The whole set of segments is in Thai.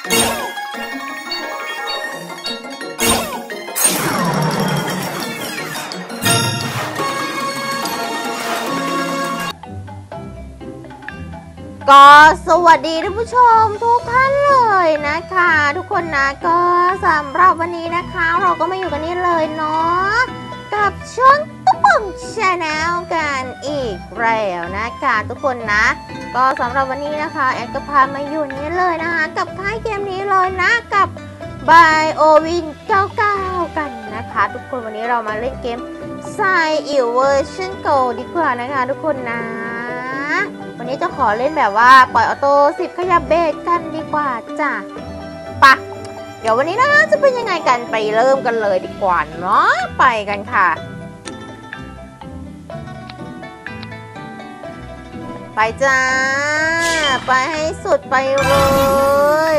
ก็สวัสดีท่านผู้ชมทุกท่านเลยนะคะทุกคนนะก็สำหรับวันนี้นะคะเราก็มาอยู่กันนี่เลยเนาะกับช่องตุ๊กป่องชาแนลกันอีกแล้วนะคะทุกคนนะก็สำหรับวันนี้นะคะแอดก็พามาอยู่นี่เลยนะคะกับค่ายเกมนี้เลยนะกับ BioWin 99 กันนะคะทุกคนวันนี้เรามาเล่นเกมไซอิวเวอร์ชันโกดีกว่านะคะทุกคนนะวันนี้จะขอเล่นแบบว่าปล่อยออโต้10ขยับเบรกกันดีกว่าจ้ะปะเดี๋ยววันนี้นะจะเป็นยังไงกันไปเริ่มกันเลยดีกว่าเนาะไปกันค่ะไปจ้าไปให้สุดไปเลย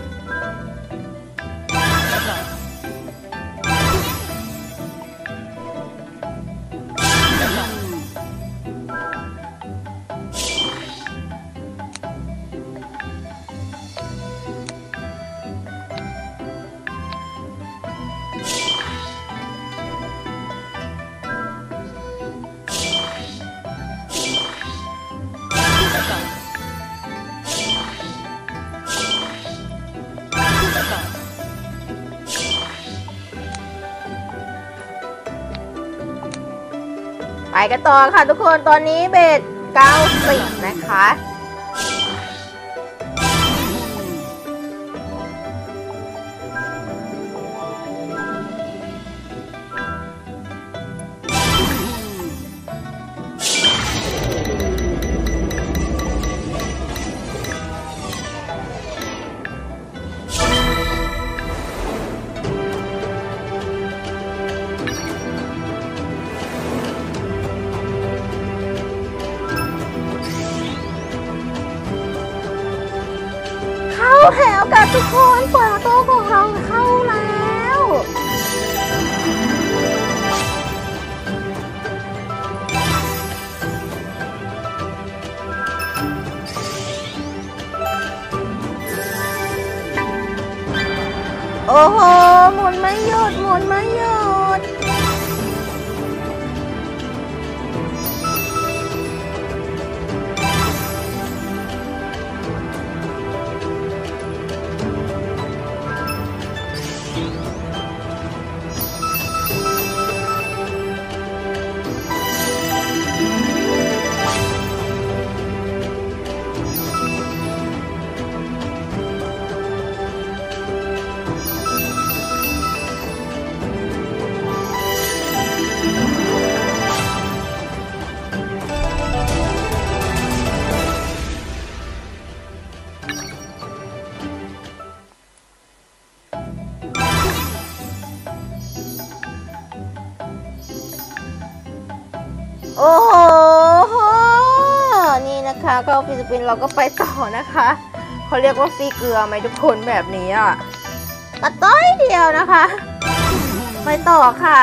ไปกันต่อค่ะทุกคนตอนนี้เบส90นะคะให้โอกาสทุกคนปล่อยออโต้ของเราเข้าแล้วโอ้โหหมุนไม่หยุดหมุนไม่หยุดโอ้โหนี่นะคะก็ฟิลิปปินส์เราก็ไปต่อนะคะเขาเรียกว่าฟรีเกลือไหมทุกคนแบบนี้อ่ะตัดต้อยเดียวนะคะไปต่อค่ะ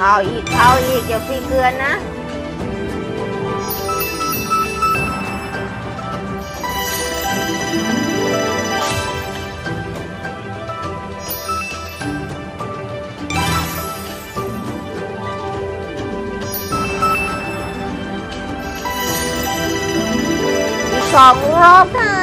เข้าอีกอย่าฟรีเกินนะ2 รอบค่ะ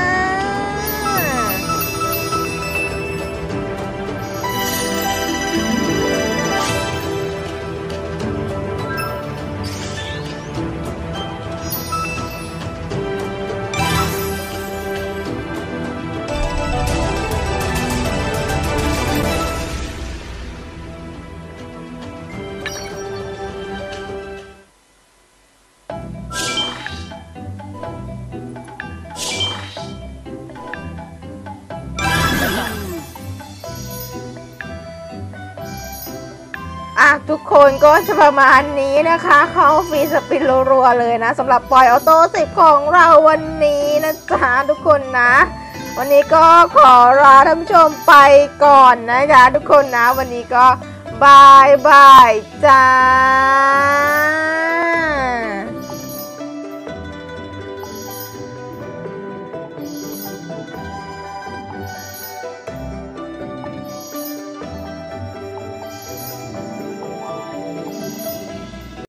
ทุกคนก็จะประมาณนี้นะคะเข้าฟรีสปินรัวๆเลยนะสำหรับปล่อยออโต้10ของเราวันนี้นะจ๊ะทุกคนนะวันนี้ก็ขอลาท่านผู้ชมไปก่อนนะคะทุกคนนะวันนี้ก็บายจ้า